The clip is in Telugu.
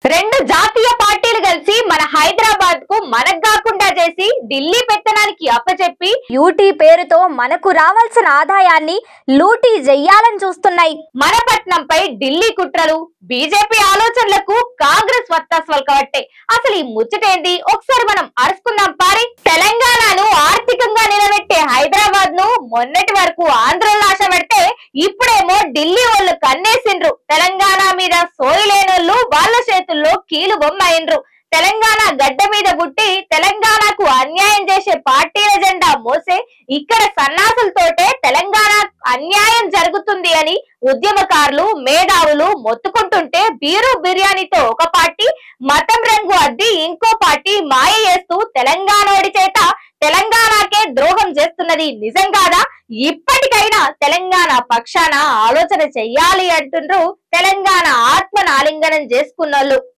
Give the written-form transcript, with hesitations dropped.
రెండు జాతీయ పార్టీలు కలిసి మన హైదరాబాద్ కు మనకు కాకుండా చేసి ఢిల్లీ పెత్తనానికి అప్పచెప్పి యూటీ పేరుతో మనకు రావాల్సిన ఆదాయాన్ని లూటీ చెయ్యాలని చూస్తున్నాయి. మన పట్నంపై ఢిల్లీ కుట్రలు, బీజేపీ ఆలోచనలకు కాంగ్రెస్ వత్తాస్వలు కాబట్టే. అసలు ఈ ముచ్చటేంది ఒకసారి మనం అరుచుకుందాం పారి. తెలంగాణను ఆర్థికంగా నిలబెట్టే హైదరాబాద్ ను మొన్నటి వరకు ఆంధ్రలో ఆశ పెడితే ఇప్పుడేమో ఢిల్లీ వాళ్ళు కన్నేసిండ్రు. తెలంగాణ మీద సోయిలేనోళ్ళు వాళ్ళ చేతుల్లో కీలు బొమ్మ అయినరు. తెలంగాణ గడ్డ మీద పుట్టి తెలంగాణకు అన్యాయం చేసే పార్టీల జెండా మోసే ఇక్కడ సన్నాసులతోటే తెలంగాణ అన్యాయం జరుగుతుంది అని ఉద్యమకారులు, మేధావులు మొత్తుకుంటుంటే బీరు బిర్యానీతో ఒక పార్టీ, మతం రంగు అద్ది ఇంకో పార్టీ మాయ చేస్తూ తెలంగాణోడి చేత తెలంగాణకే ద్రోహం చేస్తున్నది నిజం కాదా? ఇప్పటికైనా తెలంగాణ పక్షాన ఆలోచన చెయ్యాలి అంటుండ్రు తెలంగాణ ఆత్మను ఆలింగనం చేసుకున్నోళ్ళు.